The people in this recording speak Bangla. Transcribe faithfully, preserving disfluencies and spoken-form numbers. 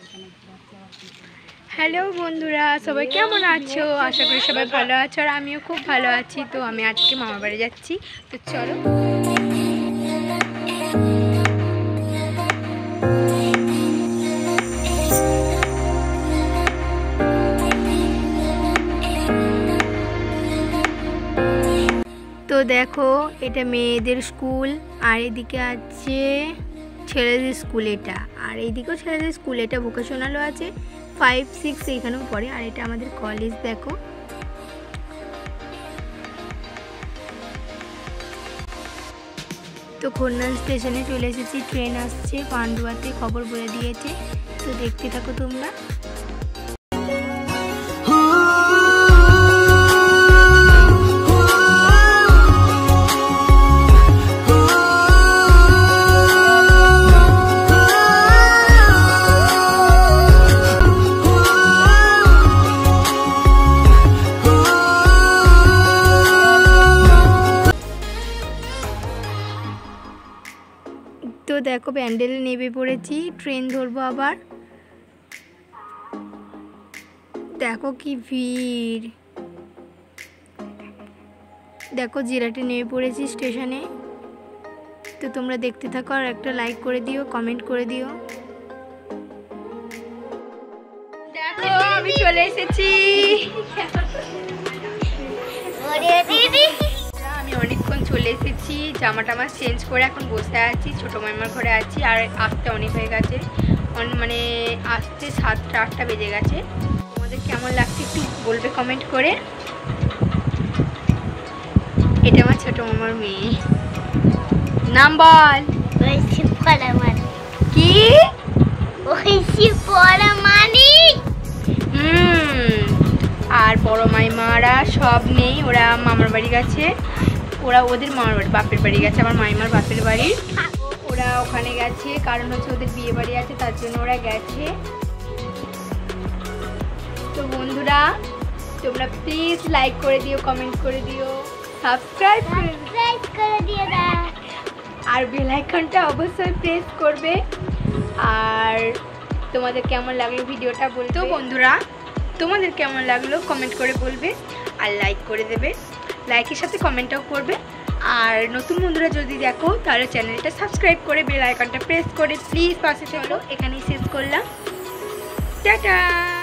হ্যালো বন্ধুরা, সবাই কেমন আছো? আশা করি সবাই ভালো আছো আর আমিও খুব ভালো আছি। তো আমি আজকে মামার বাড়ি যাচ্ছি, তো চলো। তো দেখো, এটা মেয়েদের স্কুল আর এদিকে আছে ছেলেদের স্কুল, এটা আর এইদিকেও ছেলেদের স্কুল, এটা ভোকেশনালও আছে, ফাইভ সিক্স এইখানেও পড়ে। আর এটা আমাদের কলেজ। দেখো তো খুলনা স্টেশনে চলে এসেছি, ট্রেন আসছে, পান্ডুয়াতে খবর বলে দিয়েছে। তো দেখতে থাকো তোমরা। তো দেখো প্যান্ডেলে নেমে পড়েছি, ট্রেন ধরবো আবার। দেখো কি ভিড়, দেখো জিরাটে নেমে পড়েছি স্টেশনে। তো তোমরা দেখতে থাকো আর একটা লাইক করে দিও, কমেন্ট করে দিও। দেখো আমি চলে এসেছি। আমি অনেকক্ষণ চলে এসেছি, জামা টামা চেঞ্জ করে এখন বসে আছি, ছোটো মামার ঘরে আছি। আর আসতে অনেক হয়ে গেছে, মানে আসতে সাতটা আটটা বেজে গেছে। তোমাদের কেমন লাগছে একটু বলবে কমেন্ট করে। এটা আমার ছোটো মামার মেয়ে, নাম বল। কি? হুম আর বড় মাইমারা সব নেই, ওরা মামার বাড়ি গেছে, ওরা ওদের মামার বাড়ি বাপের বাড়ি গেছে, আমার মাইমার বাপের বাড়ি। ওরা ওখানে গেছে, কারণ হচ্ছে ওদের বিয়ে বাড়ি আছে, তার জন্য ওরা গেছে। তো বন্ধুরা তোমরা প্লিজ লাইক করে দিও, কমেন্ট করে দিও, সাবস্ক্রাইব করে দিও আর বেল আইকনটা অবশ্যই প্রেস করবে। আর তোমাদের কেমন লাগলো ভিডিওটা বলবে। তো বন্ধুরা তোমাদের কেমন লাগলো কমেন্ট করে বলবে আর লাইক করে দেবে, লাইকের সাথে কমেন্টটাও করবে। আর নতুন বন্ধুরা যদি দেখো তাহলে চ্যানেলটা সাবস্ক্রাইব করে বেল আইকনটা প্রেস করে প্লিজ পাশে চলো। এখানেই শেষ করলাম, টাটা।